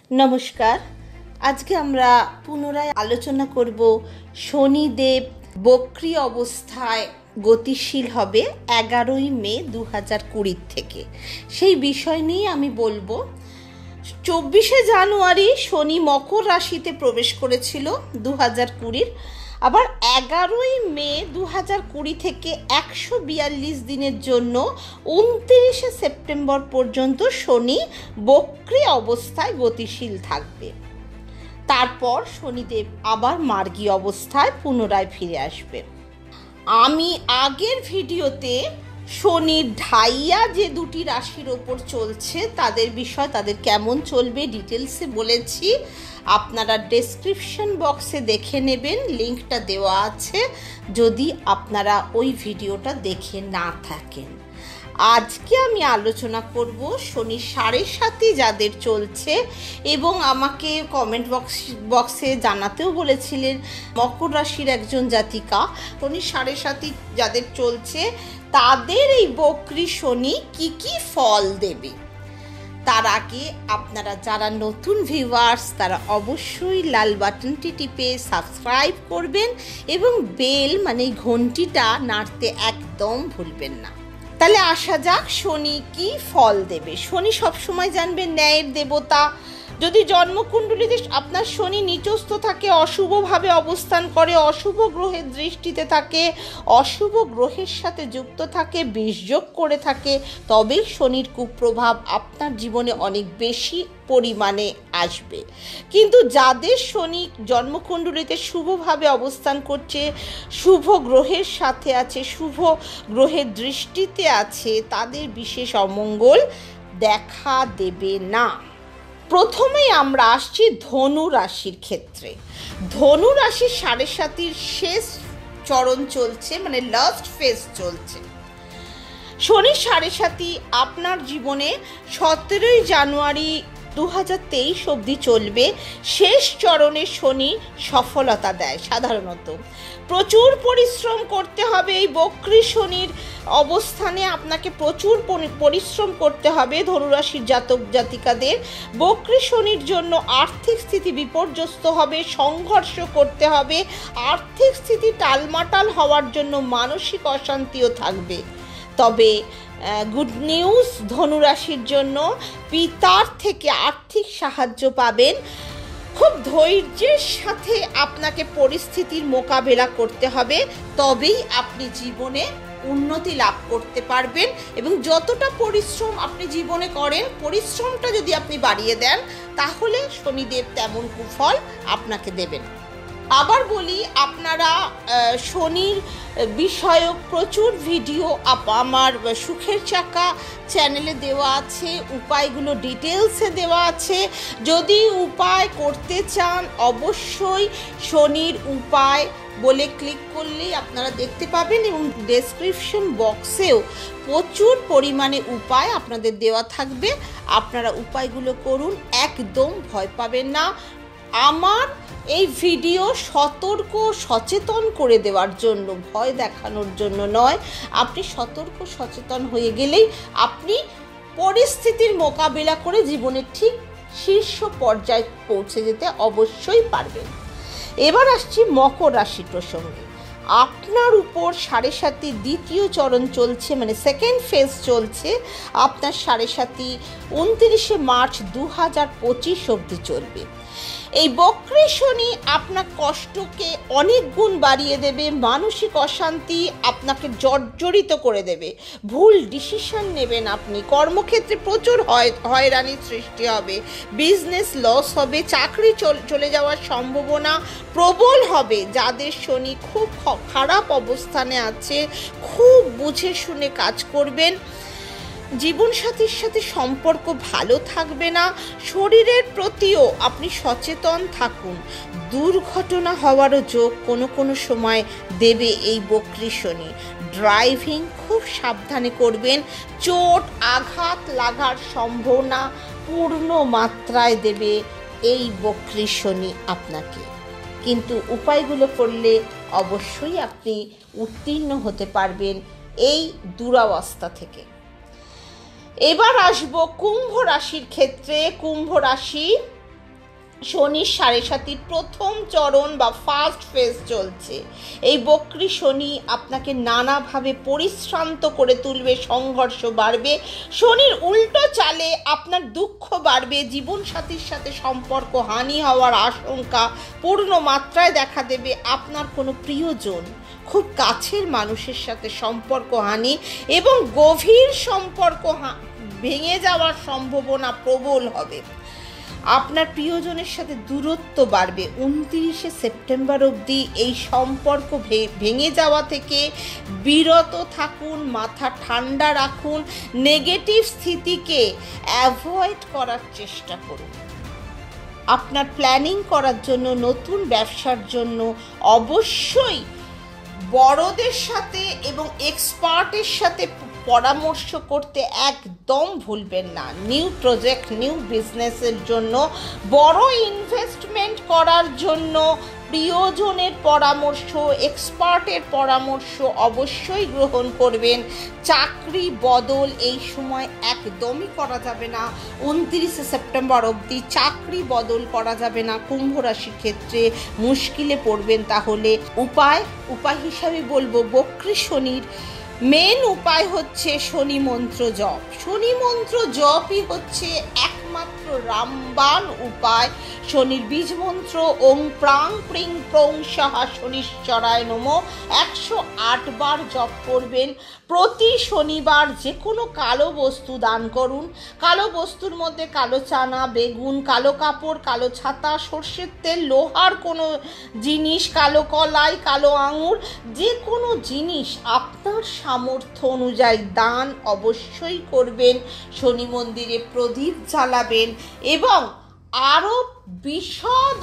নমস্কার। আজকে আমরা পুনরায় আলোচনা করব শনিদেব বক্রী অবস্থায় গতিশীল হবে 11ই মে 2020 থেকে। সেই বিষয় নিয়ে আমি বলবো। 24শে জানুয়ারি শনি মকর রাশিতে প্রবেশ করেছিল 2020। আবার 11ই মে 2020 থেকে 142 দিনের জন্য 29শে সেপ্টেম্বর পর্যন্ত শনি বক্রী অবস্থায় গতিশীল থাকবে। তারপর শনিদেব আবার মার্গী অবস্থায় পুনরায় ফিরে আসবে। আমি আগের ভিডিওতে শনির ঢাইয়া যে দুটি রাশির ওপর চলছে তাদের বিষয়, তাদের কেমন চলবে ডিটেলসে বলেছি। আপনারা ডেসক্রিপশন বক্সে দেখে নেবেন, লিঙ্কটা দেওয়া আছে যদি আপনারা ওই ভিডিওটা দেখে না থাকেন। আজকে আমি আলোচনা করব শনি 7.5 যাদের চলছে, এবং আমাকে কমেন্ট বক্সে জানাতেও বলেছিলেন মকর রাশির একজন জাতিকা, শনি 7.5 যাদের চলছে তাদের এই বক্রী শনি কি কি ফল দেবে। তার আগে আপনারা যারা নতুন ভিউয়ার্স তারা অবশ্যই লাল বাটনটি টিপে সাবস্ক্রাইব করবেন এবং বেল মানে ঘন্টিটা নাড়তে একদম ভুলবেন না। তাহলে আসা যাক শনি কি ফল দেবে। শনি সবসময় জানবেন ন্যায়ের দেবতা। যদি জন্মকুণ্ডলীতে আপনার শনি নিচস্থ থাকে, অশুভভাবে অবস্থান করে, অশুভ গ্রহের দৃষ্টিতে থাকে, অশুভ গ্রহের সাথে যুক্ত থাকে, বিষযোগ করে থাকে, তবেই শনির কুপ্রভাব আপনার জীবনে অনেক বেশি পরিমাণে আসবে। কিন্তু যাদের শনি জন্মকুণ্ডলীতে শুভভাবে অবস্থান করছে, শুভ গ্রহের সাথে আছে, শুভ গ্রহের দৃষ্টিতে আছে, তাদের বিশেষ অমঙ্গল দেখা দেবে না। প্রথমেই আমরা আসছি ধনু রাশির ক্ষেত্রে। ধনু রাশির 7.5 শেষ চরণ চলছে, মানে লাস্ট ফেজ চলছে। শনি 7.5 আপনার জীবনে 17ই জানুয়ারি 2023 অবধি চলবে। শেষ চরণে শনি সফলতা দেয়। সাধারণত প্রচুর পরিশ্রম করতে হবে। এই বক্রী শনির অবস্থানে আপনাকে প্রচুর পরিশ্রম করতে হবে ধনুরাশির জাতক জাতিকাদের। বক্রী শনির জন্য আর্থিক স্থিতি বিপর্যস্ত হবে, সংঘর্ষ করতে হবে। আর্থিক স্থিতি টালমাটাল হওয়ার জন্য মানসিক অশান্তিও থাকবে। তবে গুড নিউজ, ধনুরাশির জন্য পিতার থেকে আর্থিক সাহায্য পাবেন। খুব ধৈর্যের সাথে আপনাকে পরিস্থিতির মোকাবেলা করতে হবে, তবেই আপনি জীবনে উন্নতি লাভ করতে পারবেন। এবং যতটা পরিশ্রম আপনি জীবনে করেন, পরিশ্রমটা যদি আপনি বাড়িয়ে দেন তাহলে শনিদেব তেমন কুফল আপনাকে দেবেন। আবার বলি, আপনারা শনির বিষয়ক প্রচুর ভিডিও আমার সুখের চাকা চ্যানেলে দেওয়া আছে, উপায়গুলো ডিটেলসে দেওয়া আছে। যদি উপায় করতে চান অবশ্যই শনির উপায় বলে ক্লিক করলেই আপনারা দেখতে পাবেন, এবং ডেসক্রিপশন বক্সেও প্রচুর পরিমাণে উপায় আপনাদের দেওয়া থাকবে। আপনারা উপায়গুলো করুন, একদম ভয় পাবেন না। আমার এই ভিডিও সতর্ক সচেতন করে দেওয়ার জন্য, ভয় দেখানোর জন্য নয়। আপনি সতর্ক সচেতন হয়ে গেলেই আপনি পরিস্থিতির মোকাবিলা করে জীবনের ঠিক শীর্ষ পর্যায়ে পৌঁছে যেতে অবশ্যই পারবেন। এবার আসছি মকর রাশি প্রসঙ্গে। আপনার উপর 7.5 দ্বিতীয় চরণ চলছে, মানে সেকেন্ড ফেজ চলছে। আপনার 7.5 29শে মার্চ 2025 অবধি চলবে। এই বক্রী শনি আপনার কষ্টকে অনেক গুণ বাড়িয়ে দেবে, মানসিক অশান্তি আপনাকে জর্জরিত করে দেবে, ভুল ডিসিশন নেবেন আপনি, কর্মক্ষেত্রে প্রচুর হয়রানির সৃষ্টি হবে, বিজনেস লস হবে, চাকরি চলে যাওয়ার সম্ভাবনা প্রবল হবে। যাদের শনি খুব খারাপ অবস্থানে আছে, খুব বুঝে শুনে কাজ করবেন। জীবনসাথীর সাথে সম্পর্ক ভালো থাকবে না। শরীরের প্রতিও আপনি সচেতন থাকুন। দুর্ঘটনা হওয়ারও যোগ কোনো সময় দেবে এই বক্রী শনি। ড্রাইভিং খুব সাবধানে করবেন। চোট আঘাত লাগার সম্ভাবনা পূর্ণ মাত্রায় দেবে এই বক্রী শনি আপনাকে। কিন্তু উপায়গুলো করলে অবশ্যই আপনি উত্তীর্ণ হতে পারবেন এই দুরবস্থা থেকে। এবার আসবো কুম্ভ রাশির ক্ষেত্রে। কুম্ভ রাশি শনির সাড়ে সাতির প্রথম চরণ বা ফার্স্ট ফেজ চলছে। এই বক্রী শনি আপনাকে নানাভাবে পরিশ্রান্ত করে তুলবে, সংঘর্ষ বাড়বে। শনির উল্টো চালে আপনার দুঃখ বাড়বে, জীবনসাথীর সাথে সম্পর্ক হানি হওয়ার আশঙ্কা পূর্ণ মাত্রায় দেখা দেবে। আপনার কোনো প্রিয়জন, খুব কাছের মানুষের সাথে সম্পর্ক হানি এবং গভীর সম্পর্ক ভেঙে যাওয়ার সম্ভাবনা প্রবল হবে। আপনার প্রিয়জনের সাথে দূরত্ব বাড়বে। 29শে সেপ্টেম্বর অবধি এই সম্পর্ক ভেঙে যাওয়া থেকে বিরত থাকুন, মাথা ঠান্ডা রাখুন, নেগেটিভ স্থিতিকে অ্যাভয়েড করার চেষ্টা করুন। আপনার প্ল্যানিং করার জন্য, নতুন ব্যবসার জন্য অবশ্যই বড়দের সাথে এবং এক্সপার্টের সাথে পরামর্শ করতে একদম ভুলবেন না। নিউ প্রজেক্ট, নিউ বিজনেসের জন্য, বড় ইনভেস্টমেন্ট করার জন্য প্রিয়জনের পরামর্শ, এক্সপার্টের পরামর্শ অবশ্যই গ্রহণ করবেন। চাকরি বদল এই সময় একদমই করা যাবে না। 29শে সেপ্টেম্বর অবধি চাকরি বদল করা যাবে না। কুম্ভ রাশির ক্ষেত্রে মুশকিলে পড়বেন। তাহলে উপায় হিসাবে বলবো, বক্রী শনির মেন উপায় হচ্ছে শনি মন্ত্র জপ। শনি মন্ত্র জপই হচ্ছে একমাত্র রামবাণ উপায়। শনির বীজ মন্ত্র ওং প্রাং প্রিং প্রং সাহা শনিশ্চরায় নমঃ 108 বার জপ করবেন। প্রতি শনিবার যে কোনো কালো বস্তু দান করুন। কালো বস্তুর মধ্যে কালো চানা, বেগুন, কালো কাপড়, কালো ছাতা, সর্ষের তেল, লোহার কোনো জিনিস, কালো কলাই, কালো আঙুর, যে কোনো জিনিস আপনার সামর্থ্য অনুযায়ী দান অবশ্যই করবেন। শনি মন্দিরে প্রদীপ জ্বালাবেন এবং আরও বিশদ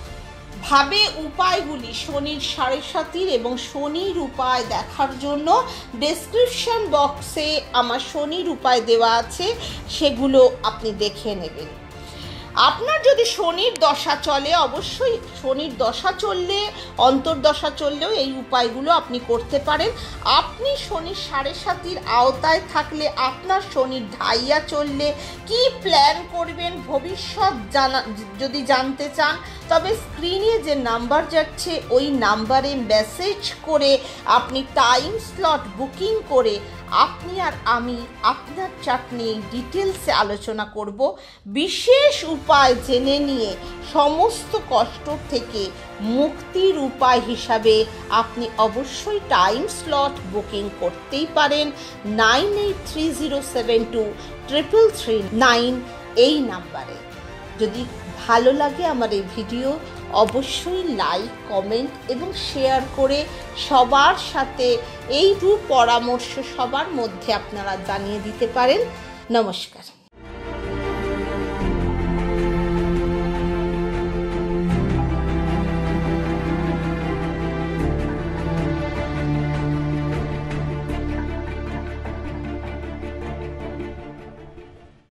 ভাবে উপায়গুলি শনির সাড়ে সাতির এবং শনির উপায় দেখার জন্য ডেসক্রিপশন বক্সে আমার শনির উপায় দেওয়া আছে, সেগুলো আপনি দেখে নেবেন। আপনার যদি শনির দশা চলে, অবশ্যই শনির দশা চললে, অন্তর্দশা চললেও এই উপায়গুলো আপনি করতে পারেন। আপনি শনির সাড়ে সাতির আওতায় থাকলে, আপনার শনির ঢাইয়া চললে কি প্ল্যান করবেন ভবিষ্যৎ যদি জানতে চান, তবে স্ক্রিনে যে নাম্বার যাচ্ছে ওই নাম্বারে মেসেজ করে আপনি টাইম স্লট বুকিং করে আপনি আর আমি আপনার চার্ট নিয়ে ডিটেলসে আলোচনা করব। বিশেষ উপায় জেনে নিয়ে সমস্ত কষ্ট থেকে মুক্তির উপায় হিসাবে আপনি অবশ্যই টাইম স্লট বুকিং করতেই পারেন। 9830723339 এই নাম্বারে। যদি ভালো লাগে আমার এই ভিডিও, অবশ্যই লাইক, কমেন্ট এবং শেয়ার করে সবার সাথে এই পরামর্শ সবার মধ্যে আপনারা জানিয়ে দিতে পারেন। নমস্কার।